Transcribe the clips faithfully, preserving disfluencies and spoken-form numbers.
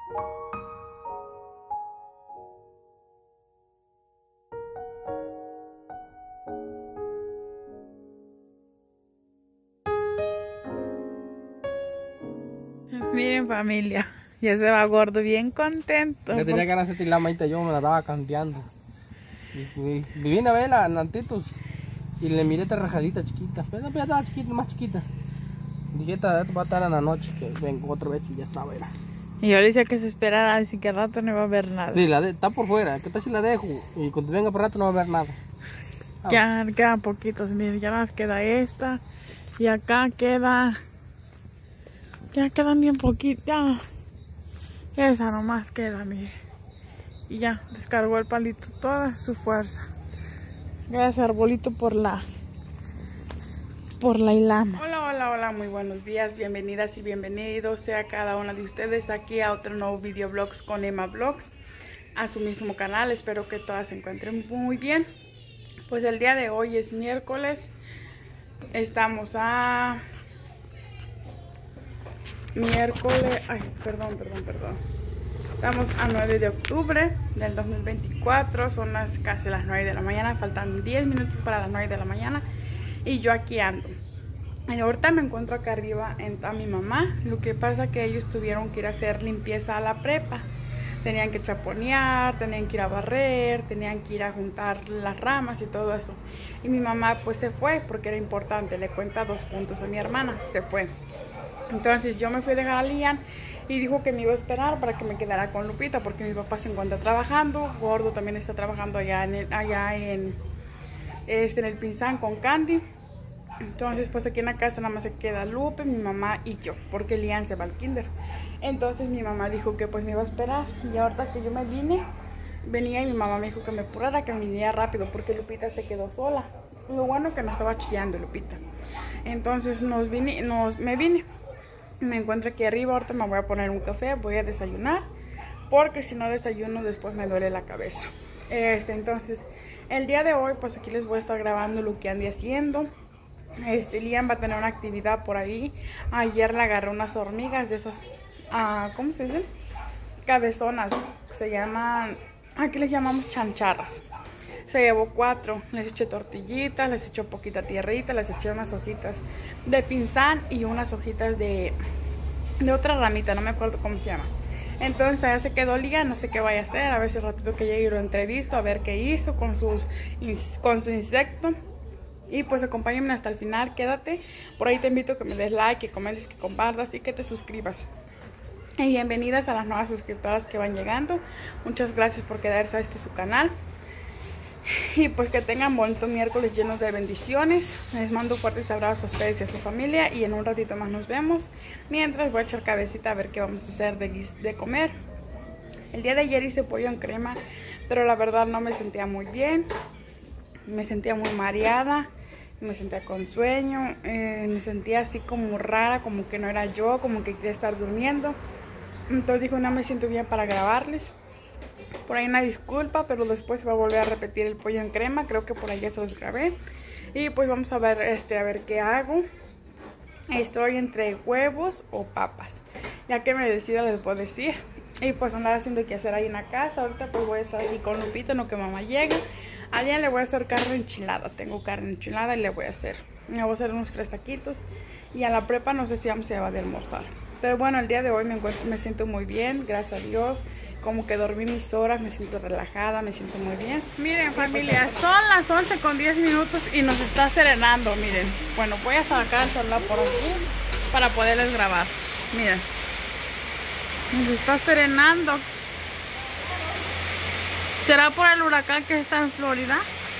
Miren, familia, ya se va Gordo bien contento. Yo tenía ganas de tirar la maíta, yo me la estaba canteando. Y, y, y vine a verla en Antitos y le miré esta rajadita chiquita. Pero ya estaba chiquita, más chiquita. Dije, esta va a estar en la noche, que vengo otra vez y ya estaba. Era. Y yo le decía que se esperara, así que al rato no iba a ver nada. Sí, la de, está por fuera, que tal si la dejo y cuando venga por rato no va a ver nada. Ah, ya quedan poquitos, miren, ya nos queda esta y acá queda... Ya quedan bien poquitas. Esa nomás queda, mire. Y ya, descargó el palito toda su fuerza. Gracias, arbolito, por la... Por la hilama. Hola, hola, hola, muy buenos días. Bienvenidas y bienvenidos sea cada una de ustedes aquí a otro nuevo videoblogs con Emma Vlogs. A su mismo canal. Espero que todas se encuentren muy bien. Pues el día de hoy es miércoles. Estamos a... miércoles, ay, perdón, perdón, perdón. Estamos a nueve de octubre del dos mil veinticuatro. Son las casi las nueve de la mañana. Faltan diez minutos para las nueve de la mañana. Y yo aquí ando. Y ahorita me encuentro acá arriba en, a mi mamá. Lo que pasa es que ellos tuvieron que ir a hacer limpieza a la prepa. Tenían que chaponear, tenían que ir a barrer, tenían que ir a juntar las ramas y todo eso. Y mi mamá pues se fue porque era importante. Le cuenta dos puntos a mi hermana. Se fue. Entonces yo me fui a dejar a Lian y dijo que me iba a esperar para que me quedara con Lupita porque mi papá se encuentra trabajando. Gordo también está trabajando allá en el, allá en, este, en el Pinzán con Candy. Entonces pues aquí en la casa nada más se queda Lupe, mi mamá y yo, porque Lian se va al kinder. Entonces mi mamá dijo que pues me iba a esperar. Y ahorita que yo me vine, venía y mi mamá me dijo que me apurara, que me viniera rápido porque Lupita se quedó sola. Lo bueno que me estaba chillando Lupita. Entonces nos vine, nos, me vine. Me encuentro aquí arriba, ahorita me voy a poner un café, voy a desayunar, porque si no desayuno después me duele la cabeza. Este, entonces, el día de hoy, pues aquí les voy a estar grabando lo que ande haciendo. Este, Lian va a tener una actividad por ahí. Ayer le agarré unas hormigas de esas, uh, ¿cómo se dicen? Cabezonas, se llaman, aquí les llamamos chancharras. Se llevó cuatro, les eché tortillitas, les eché poquita tierrita, les eché unas hojitas de pinzán y unas hojitas de, de otra ramita, no me acuerdo cómo se llama. Entonces allá se quedó Lian, no sé qué vaya a hacer, a ver si ratito que llegue y lo entrevisto, a ver qué hizo con, sus, con su insecto. Y pues acompáñenme hasta el final, quédate. Por ahí te invito a que me des like, que comentes, que compartas y que te suscribas. Y bienvenidas a las nuevas suscriptoras que van llegando. Muchas gracias por quedarse a este su canal. Y pues que tengan bonito miércoles llenos de bendiciones. Les mando fuertes abrazos a ustedes y a su familia. Y en un ratito más nos vemos. Mientras voy a echar cabecita a ver qué vamos a hacer de, de comer. El día de ayer hice pollo en crema, pero la verdad no me sentía muy bien. Me sentía muy mareada. Me sentía con sueño. Eh, me sentía así como rara, como que no era yo, como que quería estar durmiendo. Entonces dijo, no me siento bien para grabarles. Por ahí una disculpa, pero después se va a volver a repetir el pollo en crema. Creo que por ahí ya se los grabé. Y pues vamos a ver, este, a ver qué hago. Estoy entre huevos o papas. Ya que me decida les puedo decir. Y pues andar haciendo qué hacer ahí en la casa. Ahorita pues voy a estar ahí con Lupita, no que mamá llegue. A Lian le voy a hacer carne enchilada. Tengo carne enchilada y le voy a hacer. Le voy a hacer unos tres taquitos. Y a la prepa no sé si vamos a de almorzar. Pero bueno, el día de hoy me, encuentro, me siento muy bien, gracias a Dios. Como que dormí mis horas, me siento relajada, me siento muy bien. Miren familia, son las once con diez minutos y nos está serenando, miren. Bueno, voy a sacar el celular por aquí para poderles grabar. Miren, nos está serenando. ¿Será por el huracán que está en Florida?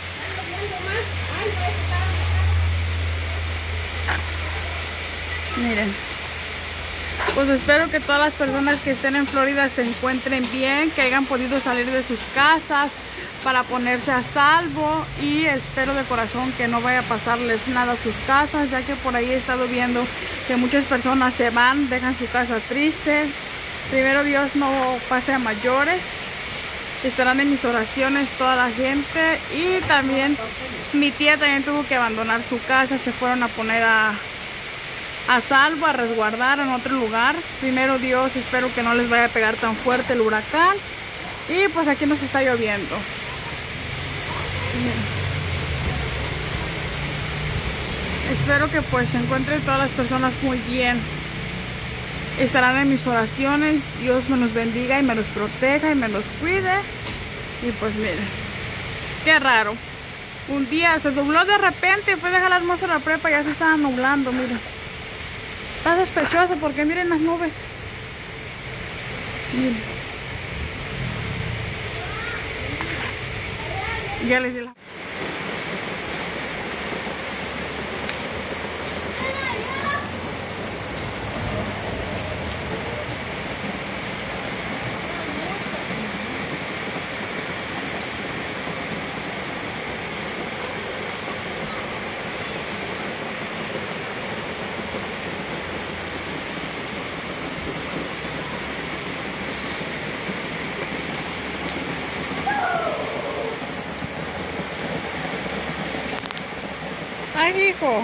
Miren. Pues espero que todas las personas que estén en Florida se encuentren bien, que hayan podido salir de sus casas para ponerse a salvo, y espero de corazón que no vaya a pasarles nada a sus casas, ya que por ahí he estado viendo que muchas personas se van, dejan su casa triste. Primero Dios no pase a mayores. Estarán en mis oraciones toda la gente. Y también mi tía también tuvo que abandonar su casa, se fueron a poner a a salvo, a resguardar en otro lugar. Primero Dios, espero que no les vaya a pegar tan fuerte el huracán. Y pues aquí nos está lloviendo. Espero que pues se encuentren todas las personas muy bien. Estarán en mis oraciones. Dios me los bendiga y me los proteja y me los cuide. Y pues miren, qué raro. Un día se nubló de repente, fue a dejar las mozas a la prepa y ya se estaba nublando, miren. Está sospechoso porque miren las nubes. Miren. Ya les di la... Ay, hijo.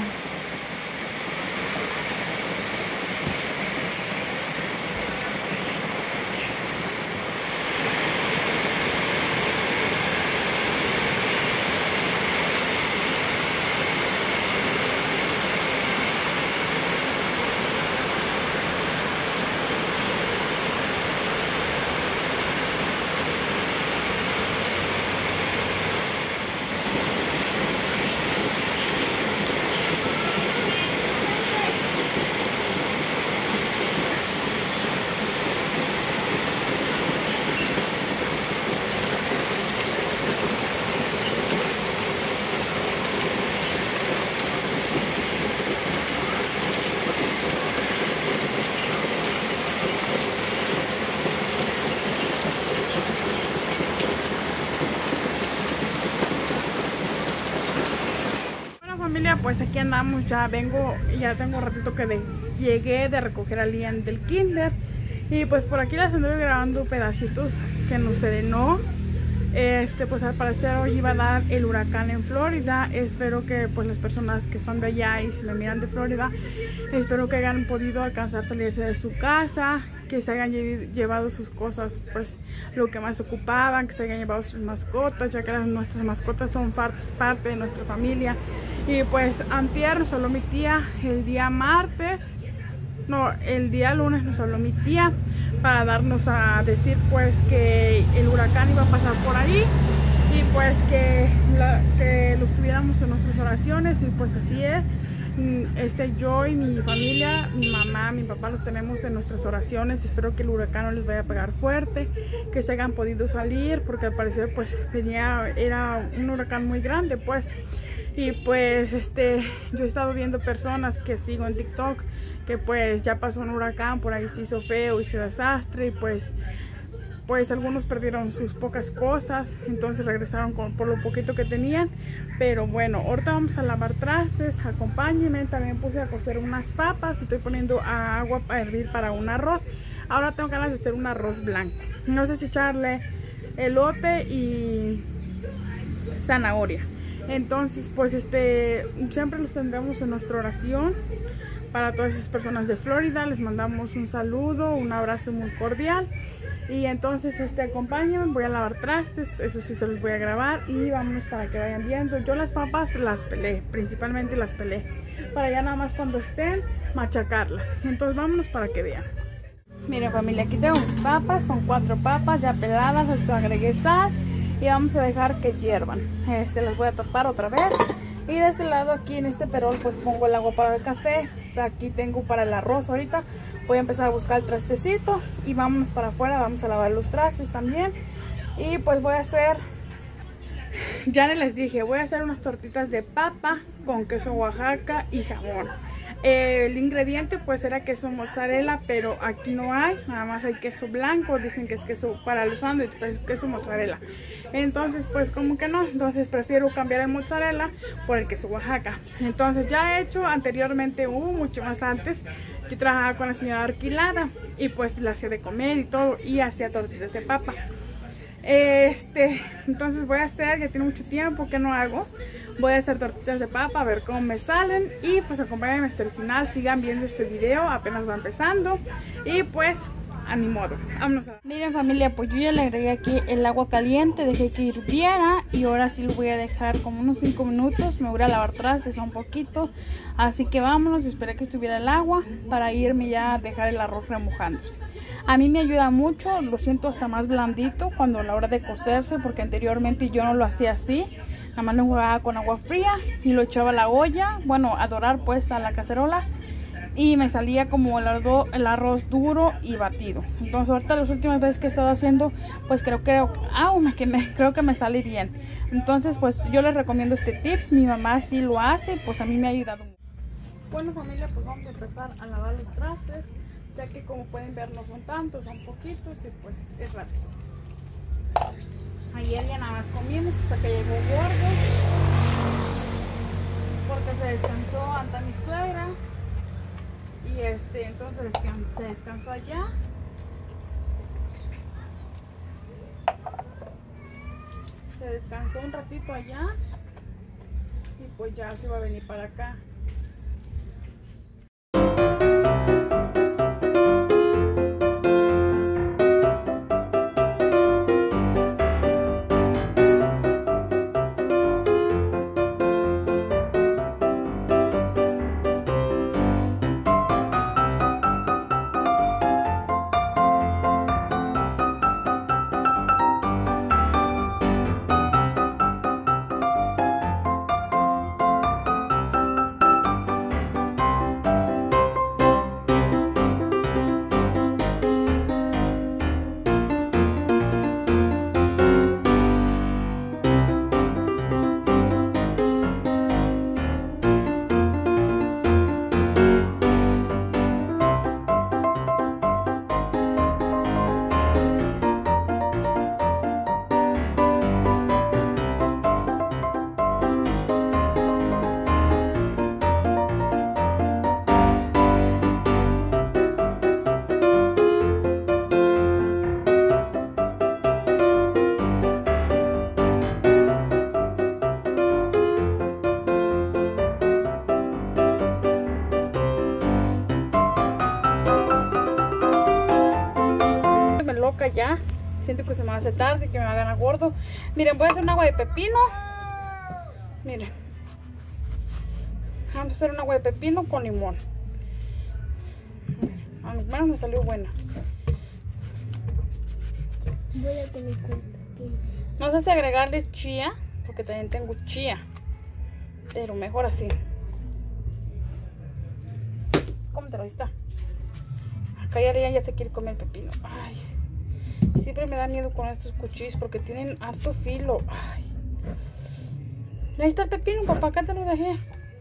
Familia, pues aquí andamos, ya vengo, ya tengo un ratito que de, llegué de recoger a Lian del kinder y pues por aquí les anduve grabando pedacitos que nos serenó. Este, pues al parecer hoy iba a dar el huracán en Florida. Espero que pues las personas que son de allá y se me miran de Florida, espero que hayan podido alcanzar a salirse de su casa, que se hayan llevado sus cosas, pues lo que más ocupaban, que se hayan llevado sus mascotas, ya que las, nuestras mascotas son par, parte de nuestra familia. Y pues antier nos habló mi tía el día martes, no, el día lunes nos habló mi tía para darnos a decir pues que el huracán iba a pasar por ahí y pues que, la, que los tuviéramos en nuestras oraciones y pues así es. Este, yo y mi familia, mi mamá, mi papá los tenemos en nuestras oraciones. Espero que el huracán no les vaya a pegar fuerte, que se hayan podido salir porque al parecer pues tenía, era un huracán muy grande pues. Y pues este, yo he estado viendo personas que sigo en TikTok que pues ya pasó un huracán, por ahí se hizo feo, hizo desastre y pues pues algunos perdieron sus pocas cosas, entonces regresaron con, por lo poquito que tenían. Pero bueno, ahorita vamos a lavar trastes, acompáñenme. También puse a cocer unas papas, estoy poniendo agua para hervir para un arroz. Ahora tengo ganas de hacer un arroz blanco, no sé si echarle elote y zanahoria. Entonces pues este, siempre los tendremos en nuestra oración. Para todas esas personas de Florida les mandamos un saludo, un abrazo muy cordial. Y entonces este, acompáñenme, voy a lavar trastes, eso sí se los voy a grabar y vámonos para que vayan viendo. Yo las papas las pelé, principalmente las pelé, para ya nada más cuando estén machacarlas. Entonces vámonos para que vean. Miren familia, aquí tengo mis papas, son cuatro papas ya peladas, hasta agregué sal y vamos a dejar que hiervan. Este, las voy a tapar otra vez. Y de este lado aquí en este perol pues pongo el agua para el café. Aquí tengo para el arroz ahorita. Voy a empezar a buscar el trastecito y vámonos para afuera, vamos a lavar los trastes también. Y pues voy a hacer, ya les dije, voy a hacer unas tortitas de papa con queso Oaxaca y jamón. Eh, el ingrediente pues era queso mozzarella, pero aquí no hay, nada más hay queso blanco. Dicen que es queso para los sándwiches, pero es queso mozzarella. Entonces pues como que no, entonces prefiero cambiar el mozzarella por el queso Oaxaca. Entonces ya he hecho anteriormente, uh, mucho más antes, yo trabajaba con la señora Arquilada y pues la hacía de comer y todo y hacía tortitas de papa. Este, entonces voy a hacer, ya tiene mucho tiempo que no hago, voy a hacer tortitas de papa, a ver cómo me salen. Y pues acompáñenme hasta el final, sigan viendo este video, apenas va empezando. Y pues, a mi modo, vámonos a... Miren familia, pues yo ya le agregué aquí el agua caliente, dejé que hirviera. Y ahora sí lo voy a dejar como unos cinco minutos, me voy a lavar trastes un poquito. Así que vámonos, esperé que estuviera el agua para irme ya a dejar el arroz remojándose. A mí me ayuda mucho, lo siento hasta más blandito cuando a la hora de cocerse, porque anteriormente yo no lo hacía así. Nada más lo jugaba con agua fría y lo echaba a la olla, bueno, a dorar pues a la cacerola. Y me salía como el arroz, el arroz duro y batido. Entonces ahorita las últimas veces que he estado haciendo, pues creo que, ah, que me, creo que me sale bien. Entonces pues yo les recomiendo este tip, mi mamá sí lo hace, pues a mí me ha ayudado mucho. Bueno familia, pues vamos a empezar a lavar los trastes, ya que como pueden ver no son tantos, son poquitos y pues es rápido. Ayer ya nada más comimos hasta que llegó Gordo, porque se descansó ante mi suegra. Y este, entonces se descansó allá. Se descansó un ratito allá. Y pues ya se va a venir para acá. Loca ya, siento que se me va a hacer tarde, que me va a ganar gordo. Miren, voy a hacer un agua de pepino. Miren, vamos a hacer un agua de pepino con limón. A mis manos me salió buena. Voy a tener con pepino. No sé si agregarle chía, porque también tengo chía, pero mejor así. Cómetelo, ahí está. Acá ya, ya se quiere comer el pepino. Ay, siempre me da miedo con estos cuchillos porque tienen harto filo. Ay. Ahí está el pepino, papá, acá te lo dejé.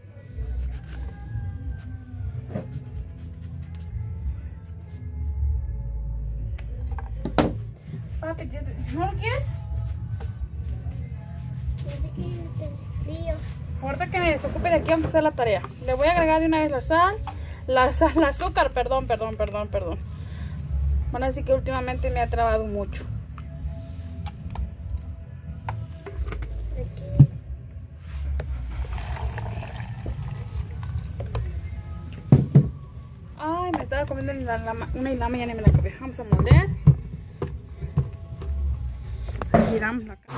Papi, ¿no lo quieres? Pensé que iba a estar frío. Ahorita que me desocupe de aquí vamos a hacer la tarea. Le voy a agregar de una vez la sal, la sal, el azúcar, perdón, perdón, perdón, perdón. Van a decir que últimamente me ha trabado mucho. Aquí. Ay, me estaba comiendo la lama, una ilama y ya ni me la comí. Vamos a moldear. Giramos la cara.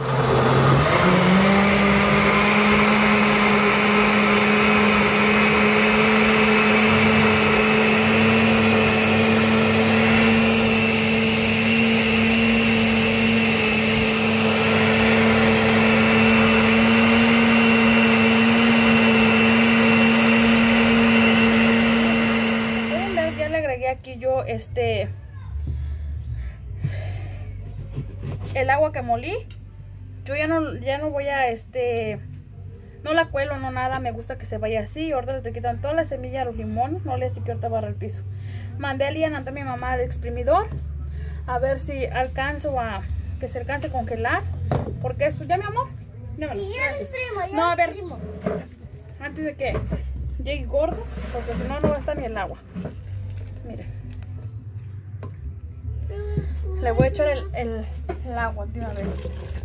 Aquí yo este el agua que molí, yo ya no ya no voy a este no la cuelo, no nada, me gusta que se vaya así. Ahorita le estoy quitando todas las semillas a los limones, no le así que ahorita barra el piso. Mandé a Lian a mi mamá al exprimidor a ver si alcanzo a que se alcance a congelar, porque eso ya, mi amor, ya, Sí, ya lo exprimo, ya no, lo a ver, exprimo. antes de que llegue Gordo, porque si no no va a estar ni el agua. Miren, Le voy a echar el, el, el agua de una vez.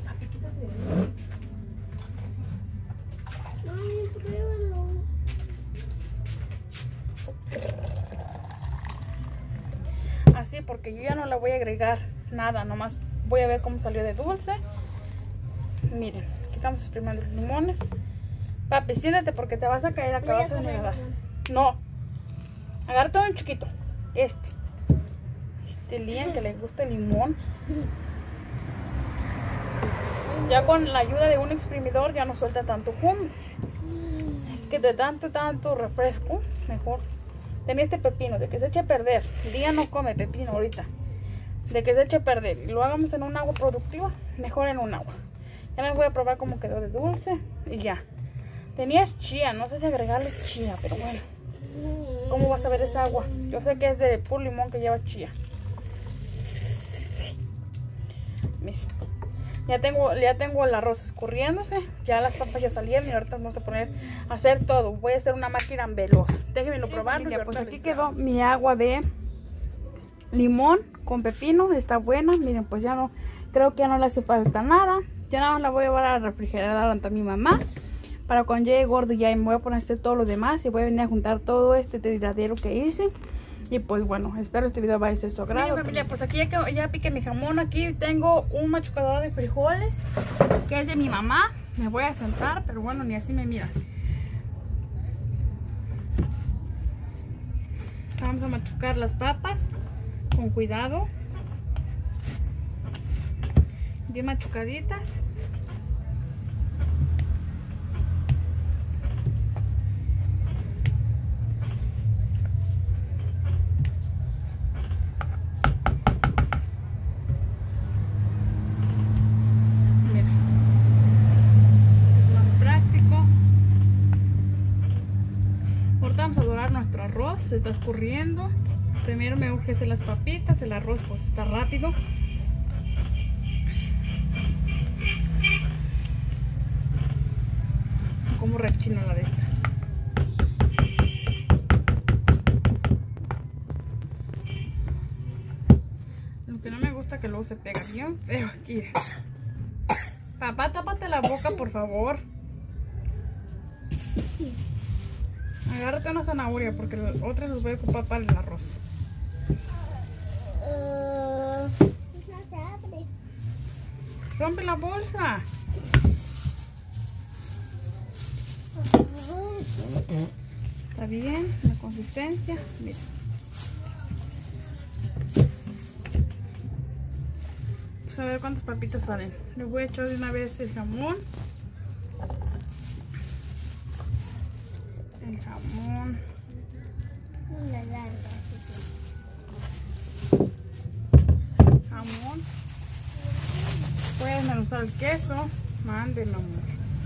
Mami, pruébalo. Así, porque yo ya no le voy a agregar nada, nomás voy a ver cómo salió de dulce. Miren, aquí estamos exprimiendo los limones. Papi, siéntate porque te vas a caer acá, vas a venir a dar. No, agarra todo un chiquito. Este. Este Lian que le gusta el limón. Ya con la ayuda de un exprimidor ya no suelta tanto jugo. Es que de tanto, tanto refresco, mejor. Tenía este pepino, de que se eche a perder. Lian no come pepino ahorita. De que se eche a perder y lo hagamos en un agua productiva, mejor en un agua. Ya les voy a probar cómo quedó de dulce y ya. Tenías chía, no sé si agregarle chía, pero bueno. ¿Cómo vas a ver esa agua? Yo sé que es de puro limón que lleva chía. Miren. Ya tengo, ya tengo el arroz escurriéndose. Ya las papas ya salieron y ahorita vamos a poner a hacer todo. Voy a hacer una máquina veloz. Déjenmelo probar. Pues aquí quedó mi agua de limón con pepino. Está buena. Miren, pues ya no, creo que ya no le hace falta nada. Ya nada más la voy a llevar a refrigerar ante mi mamá. Para cuando llegue gordo ya me voy a poner a hacer todo lo demás. Y voy a venir a juntar todo este tiradero que hice. Y pues bueno, espero este video vaya a ser su agrado. Miren, familia, pues aquí ya, ya piqué mi jamón. Aquí tengo un machucador de frijoles que es de mi mamá. Me voy a sentar, pero bueno, ni así me mira. Vamos a machucar las papas con cuidado. Bien machucaditas. Nuestro arroz se está escurriendo. Primero me urge hacer las papitas. El arroz pues está rápido. Como rechina la de esta. Lo que no me gusta que luego se pega bien feo aquí. Papá, tápate la boca, por favor. Agárrate una zanahoria porque las otras las voy a ocupar para el arroz. Uh, no se abre. Rompe la bolsa. Está bien la consistencia. Mira. Pues a ver cuántas papitas salen. Le voy a echar de una vez el jamón. El jamón. Una larga, Jamón. Pueden usar el queso. Mándenme, amor.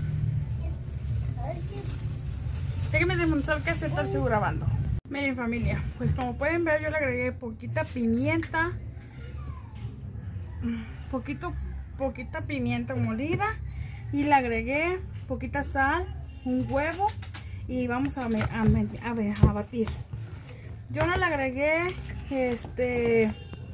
Déjenme desmontar el queso y estar sigo grabando. Miren, familia, pues como pueden ver yo le agregué poquita pimienta. Poquito, poquita pimienta molida. Y le agregué poquita sal, un huevo. Y vamos a, a, a, a batir. Yo no le agregué este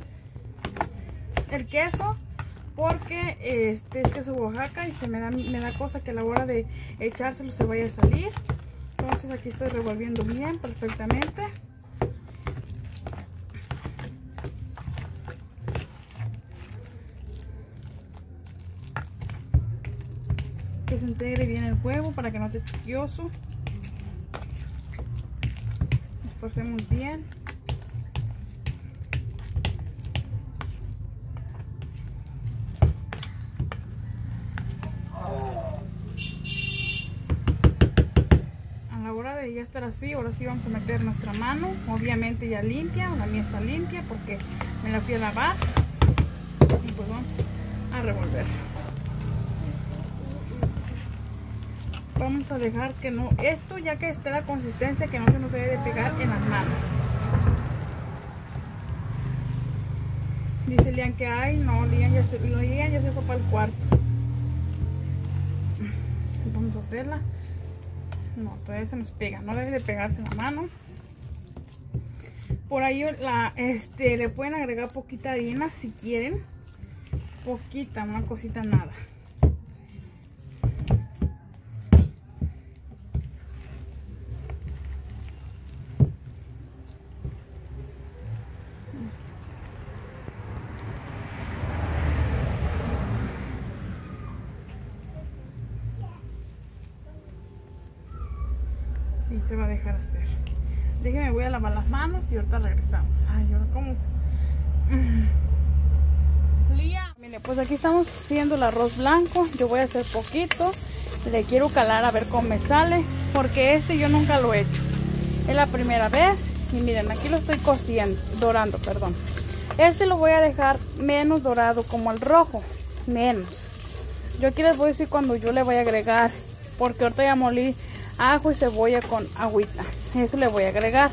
el queso porque este es queso Oaxaca y se me da, me da cosa que a la hora de echárselo se vaya a salir. Entonces aquí estoy revolviendo bien, perfectamente. Que se integre bien el huevo para que no esté chiquioso. Esforcemos bien. A la hora de ya estar así, ahora sí vamos a meter nuestra mano, obviamente ya limpia. La mía está limpia porque me la fui a lavar. Y pues vamos a revolver. Vamos a dejar que no, esto ya que esté la consistencia, que no se nos debe de pegar en las manos. Dice Lian que ay, no, Lian ya se, Lian ya se fue para el cuarto. Vamos a hacerla. No, todavía se nos pega, no debe de pegarse en la mano. Por ahí la, este, le pueden agregar poquita harina si quieren. Poquita, una cosita nada. Sí, se va a dejar hacer. Déjenme, voy a lavar las manos y ahorita regresamos. Ay, ahora como... Lía. Mire, pues aquí estamos haciendo el arroz blanco. Yo voy a hacer poquito. Le quiero calar a ver cómo me sale. Porque este yo nunca lo he hecho. Es la primera vez. Y miren, aquí lo estoy cociendo, dorando, perdón. Este lo voy a dejar menos dorado como el rojo. Menos. Yo aquí les voy a decir cuando yo le voy a agregar. Porque ahorita ya molí ajo y cebolla con agüita. Eso le voy a agregar.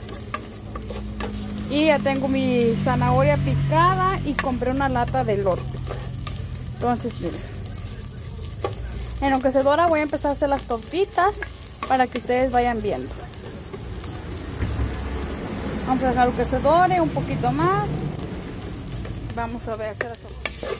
Y ya tengo mi zanahoria picada y compré una lata de elotes. Entonces, miren. En lo que se dora voy a empezar a hacer las tortitas para que ustedes vayan viendo. Vamos a dejar que se dore un poquito más. Vamos a ver hacer las tortitas.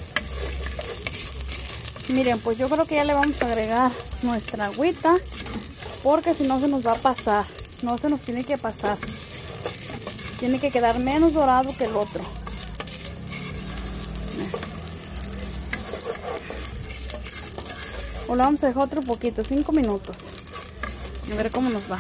Miren, pues yo creo que ya le vamos a agregar nuestra agüita. Porque si no se nos va a pasar. No se nos tiene que pasar. Tiene que quedar menos dorado que el otro. O lo vamos a dejar otro poquito, cinco minutos. A ver cómo nos va.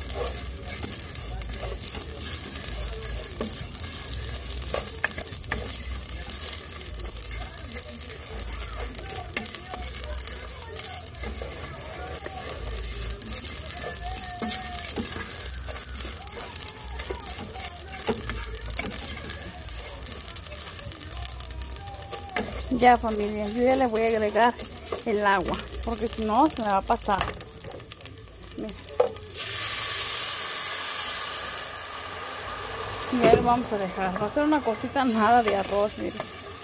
Ya, familia, yo ya le voy a agregar el agua, porque si no se me va a pasar. Miren. Y ahí lo vamos a dejar. Va a ser una cosita nada de arroz, miren.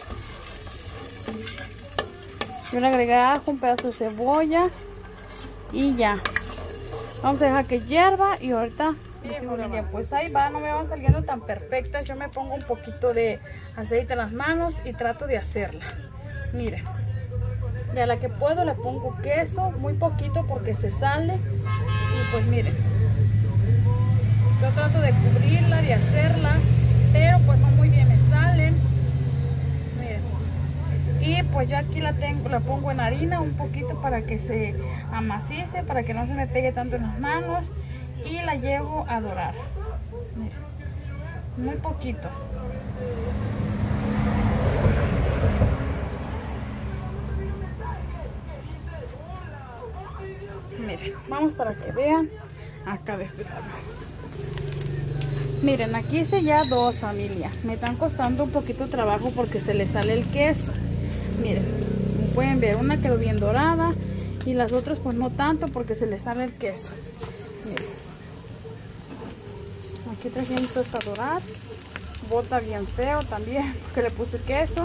Yo le agregué ajo, un pedazo de cebolla y ya. Vamos a dejar que hierva y ahorita... Bien, familia, pues ahí va, no me van saliendo tan perfectas. Yo me pongo un poquito de aceite en las manos y trato de hacerla. Miren, y a la que puedo le pongo queso, muy poquito porque se sale. Y pues miren, yo trato de cubrirla, de hacerla, pero pues no muy bien me salen. Miren, y pues ya aquí la tengo, la pongo en harina un poquito para que se amacice, para que no se me pegue tanto en las manos. Y la llevo a dorar. Miren, muy poquito. Miren, vamos para que vean acá de este lado. Miren, aquí hice ya dos, familia. Me están costando un poquito de trabajo porque se le sale el queso. Miren, como pueden ver, una quedó bien dorada y las otras pues no tanto porque se le sale el queso. Miren. Aquí traje esto para dorar. Bota bien feo también porque le puse queso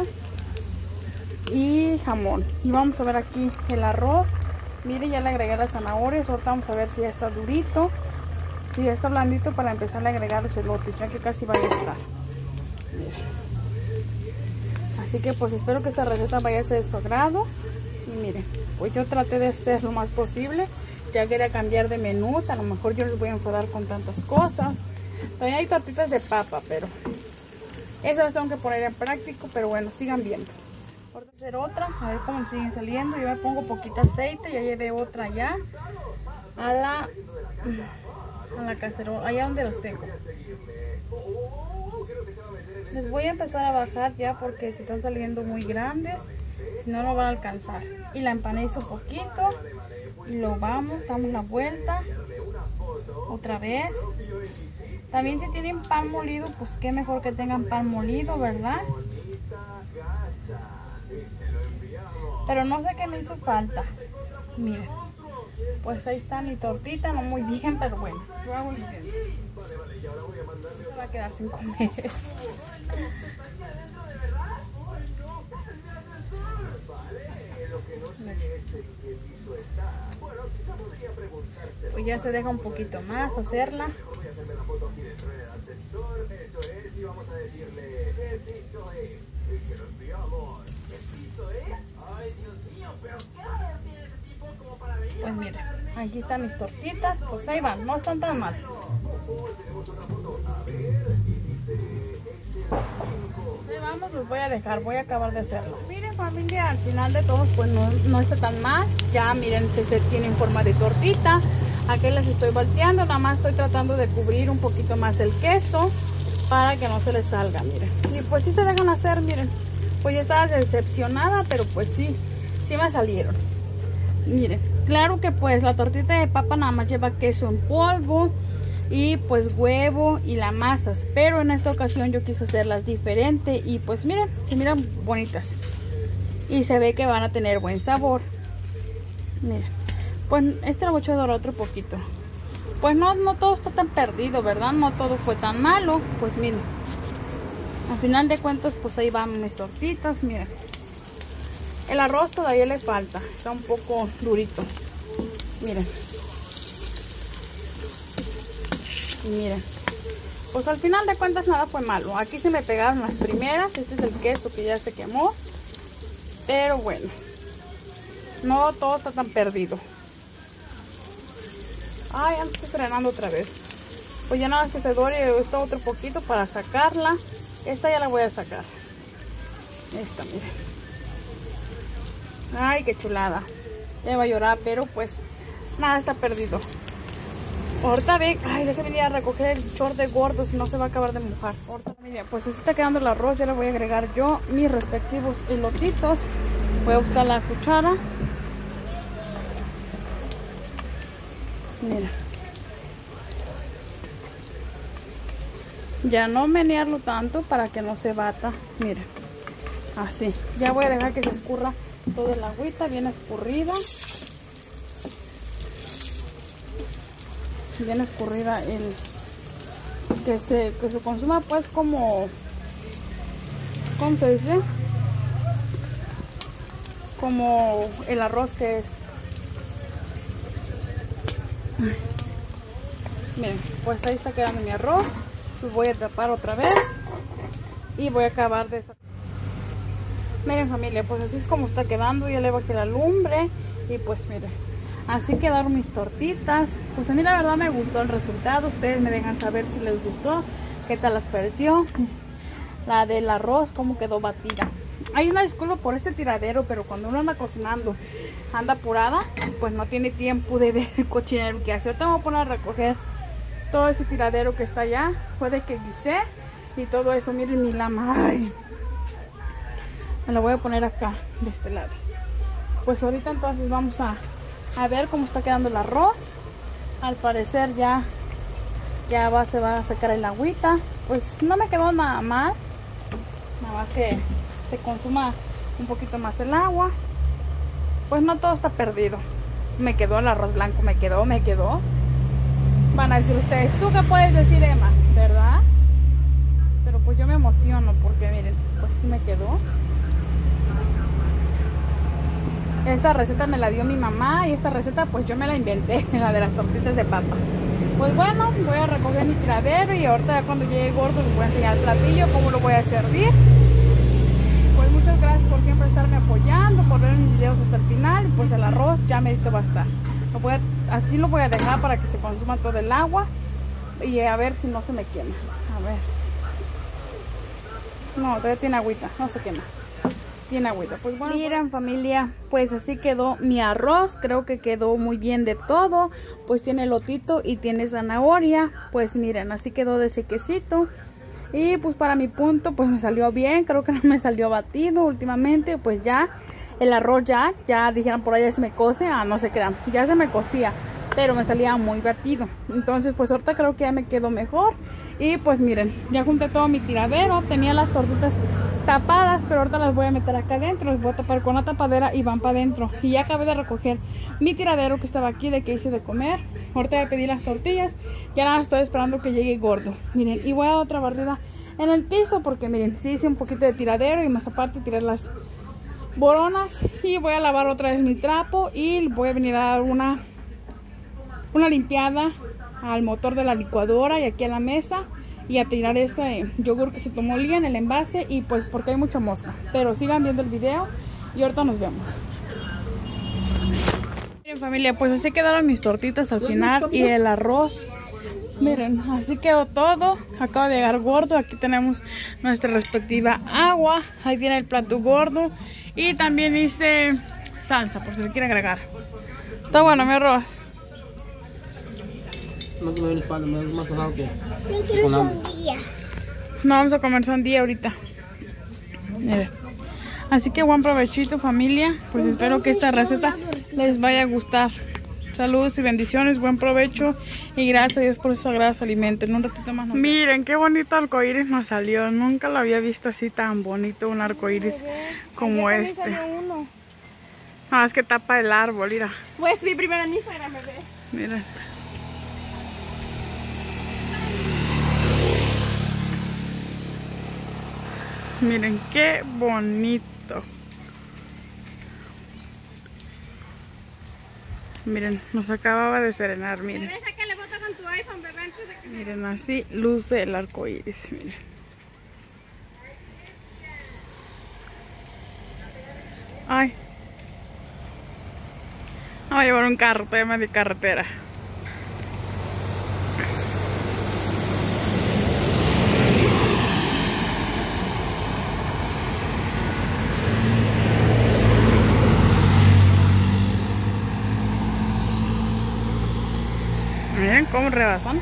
y jamón. Y vamos a ver aquí el arroz. Miren, ya le agregué las zanahorias. Ahorita vamos a ver si ya está durito, si ya está blandito, para empezar a agregar los elotes, ya que casi vaya a estar. Miren. Así que pues espero que esta receta vaya a ser de su agrado. Y miren, pues yo traté de hacer lo más posible. Ya quería cambiar de menú. A lo mejor yo les voy a enfadar con tantas cosas. También hay tortitas de papa, pero esas las tengo que poner en práctico. Pero bueno, sigan viendo. Voy a hacer otra, a ver cómo siguen saliendo. Yo me pongo poquito aceite, ya llevé otra ya a la a la cacerola, allá donde los tengo. Les voy a empezar a bajar ya porque se están saliendo muy grandes, si no, no van a alcanzar. Y la empanizo un poquito y lo vamos, damos la vuelta otra vez. También si tienen pan molido, pues qué mejor que tengan pan molido, ¿verdad? Pero no sé qué me hizo falta. Miren, pues ahí está mi tortita, no muy bien, pero bueno, yo hago el intento. Se va a quedar sin comer. Pues ya se deja un poquito más hacerla. foto aquí dentro del ascensor. Eso es, y vamos a decirle, ¿qué piso es? El que nos enviamos. ¿Qué piso es? Ay, Dios mío, pero ¿qué hora tiene ese tipo como para venir? Pues miren, aquí están mis tortitas, pues ahí van, no están tan mal. Tenemos otra foto. A ver, y dice, este es cinco. Ahí vamos, los voy a dejar, voy a acabar de hacerlo. Miren familia, al final de todo pues no, no está tan mal. Ya miren, se, se tiene en forma de tortita. Aquí les estoy volteando, nada más estoy tratando de cubrir un poquito más el queso para que no se les salga, miren. Y pues sí se dejan hacer, miren. Pues ya estaba decepcionada, pero pues sí, sí me salieron. Miren, claro que pues la tortita de papa nada más lleva queso en polvo y pues huevo y las masas, pero en esta ocasión yo quise hacerlas diferente y pues miren, se miran bonitas y se ve que van a tener buen sabor. Miren, pues este lo voy a echar otro poquito. Pues no, no todo está tan perdido, ¿verdad? No todo fue tan malo. Pues miren, al final de cuentas pues ahí van mis tortitas. Miren, el arroz todavía le falta, está un poco durito. Miren, y miren, pues al final de cuentas nada fue malo. Aquí se me pegaron las primeras. Este es el queso que ya se quemó, pero bueno, no todo está tan perdido. Ay, ya me estoy frenando otra vez. Pues ya nada más que se dore esto otro poquito para sacarla. Esta ya la voy a sacar. Esta, miren. Ay, qué chulada. Ya va a llorar, pero pues nada está perdido. Ahorita ven, ay, déjenme ir a recoger el short de gordo, si no se va a acabar de mojar. Ahorita, mira, pues así está quedando el arroz. Ya le voy a agregar yo mis respectivos elotitos. Voy a buscar la cuchara. Mira, ya no menearlo tanto para que no se bata. Mira, así. Ya voy a dejar que se escurra toda el agüita bien escurrida. Bien escurrida el que se, que se consuma pues como, ¿cómo se dice? Como el arroz que es. Miren, pues ahí está quedando mi arroz. Lo voy a tapar otra vez y voy a acabar de sacar. Miren familia, pues así es como está quedando. Ya le bajé la lumbre y pues miren, así quedaron mis tortitas. Pues a mí la verdad me gustó el resultado. Ustedes me dejan saber si les gustó, qué tal las pareció. La del arroz, cómo quedó batida. Hay una disculpa por este tiradero, pero cuando uno anda cocinando, anda apurada, pues no tiene tiempo de ver el cochinero que hace. Ahorita me voy a poner a recoger todo ese tiradero que está allá. Puede que guisé y todo eso. Miren mi lama. Ay. Me lo voy a poner acá, de este lado. Pues ahorita entonces vamos a, a ver cómo está quedando el arroz. Al parecer ya, ya va, se va a sacar el agüita. Pues no me quedó nada mal. Nada más que se consuma un poquito más el agua. Pues no todo está perdido. Me quedó el arroz blanco, me quedó, me quedó. Van a decir ustedes, ¿tú qué puedes decir, Emma? ¿Verdad? Pero pues yo me emociono porque miren, pues sí me quedó. Esta receta me la dio mi mamá y esta receta pues yo me la inventé, la de las tortitas de papa. Pues bueno, voy a recoger mi tiradero y ahorita cuando llegue gordo les voy a enseñar el platillo, cómo lo voy a servir. Pues muchas gracias por siempre estarme apoyando, por ver mis videos hasta el final. Pues el arroz ya merito va a estar. Lo voy a, así lo voy a dejar para que se consuma todo el agua y a ver si no se me quema. A ver. No, todavía tiene agüita, no se quema. Tiene agüita. Pues bueno, miren familia, pues así quedó mi arroz. Creo que quedó muy bien de todo. Pues tiene elotito y tiene zanahoria. Pues miren, así quedó de ese quesito. Y pues para mi punto pues me salió bien. Creo que no me salió batido últimamente. Pues ya el arroz ya, ya dijeron por allá se me cose. Ah, no se crean, ya se me cocía, pero me salía muy batido. Entonces pues ahorita creo que ya me quedó mejor. Y pues miren, ya junté todo mi tiradero. Tenía las tortitas tapadas, pero ahorita las voy a meter acá adentro. Las voy a tapar con la tapadera y van para adentro. Y ya acabé de recoger mi tiradero que estaba aquí, de que hice de comer. Ahorita voy a pedir las tortillas. Ya nada, estoy esperando que llegue gordo. Miren, y voy a dar otra barrida en el piso porque miren, sí hice un poquito de tiradero y más aparte tiré las boronas. Y voy a lavar otra vez mi trapo y voy a venir a dar una una limpiada al motor de la licuadora y aquí a la mesa y a tirar ese yogur que se tomó Lía en el envase, y pues porque hay mucha mosca. Pero sigan viendo el video y ahorita nos vemos. Miren familia, pues así quedaron mis tortitas al final y el arroz. Miren, así quedó todo. Acaba de llegar gordo. Aquí tenemos nuestra respectiva agua. Ahí tiene el plato gordo. Y también hice salsa, por si le quiere agregar. Está bueno mi arroz. No se me ve el espalda, me da más pesado que... Yo quiero sandía. No vamos a comer sandía ahorita. Miren. Así que buen provechito familia. Pues Entonces, espero que esta receta les vaya a gustar. Saludos y bendiciones, buen provecho y gracias a Dios por sus sagrados alimentos. En un ratito más. Miren qué bonito arcoíris nos salió. Nunca lo había visto así tan bonito, un arcoíris como este. Ah, es que tapa el árbol, mira. Voy a subir primero en Instagram, bebé. Miren. Miren qué bonito. Miren, nos acababa de serenar, miren. Bebé, sácale foto con tu iPhone, bebé, antes de que... Miren, así luce el arco iris, miren. Ay. Vamos a llevar un carro, tema de carretera. Miren cómo rebasan.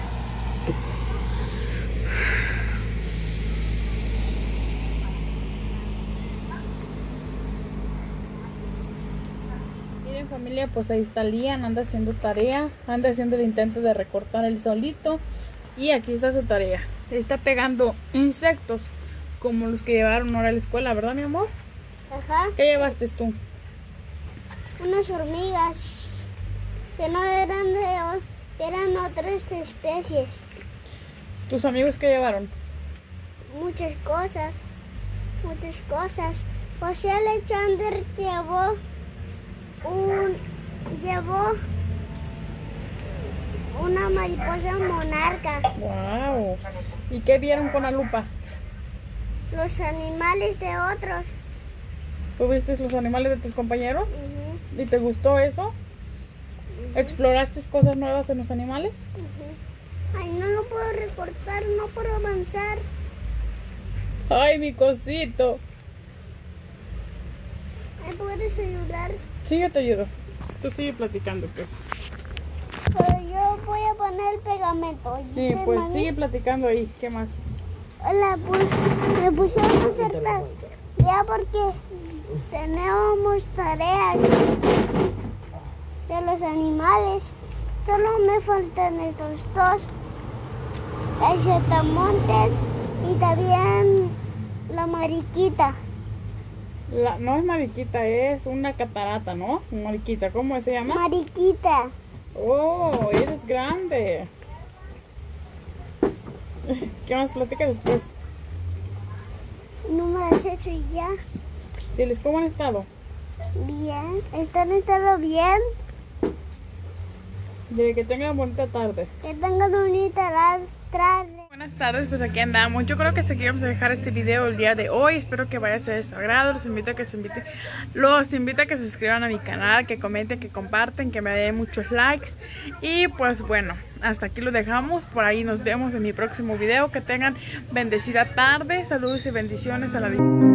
Miren familia, pues ahí está Lian, anda haciendo tarea, anda haciendo el intento de recortar el solito. Y aquí está su tarea. Está pegando insectos como los que llevaron ahora a la escuela, ¿verdad mi amor? Ajá. ¿Qué llevaste tú? Unas hormigas que no eran de... eran otras especies. ¿Tus amigos qué llevaron? Muchas cosas. Muchas cosas. José Alexander llevó un... llevó una mariposa monarca. Wow. ¿Y qué vieron con la lupa? Los animales de otros. ¿Tú viste los animales de tus compañeros? Ujú, ¿Y te gustó eso? ¿Exploraste cosas nuevas en los animales? ujú. Ay, no lo puedo recortar, no puedo avanzar. Ay, mi cosito. ¿Me puedes ayudar? Sí, yo te ayudo. Tú sigue platicando, pues. Pero yo voy a poner el pegamento. Sí, ¿Viste, pues mami? sigue platicando ahí. ¿Qué más? Hola, pues me pusieron a hacer tarea porque tenemos tareas de los animales. Solo me faltan estos dos, el saltamontes y también la mariquita. La, no es mariquita, es una catarata, ¿no? Mariquita, ¿cómo se llama? Mariquita. Oh, eres grande. ¿Qué más platica después? No me has hecho ya. Diles, ¿cómo han estado? Bien. ¿Están estando bien? De que tengan bonita tarde. Que tengan bonita tarde. Buenas tardes, pues aquí andamos. Yo creo que aquí vamos a dejar este video el día de hoy. Espero que vaya a ser de su agrado. Los invito a que se invite, los invito a que se suscriban a mi canal, que comenten, que comparten, que me den muchos likes. Y pues bueno, hasta aquí lo dejamos. Por ahí nos vemos en mi próximo video. Que tengan bendecida tarde. Saludos y bendiciones a la vida.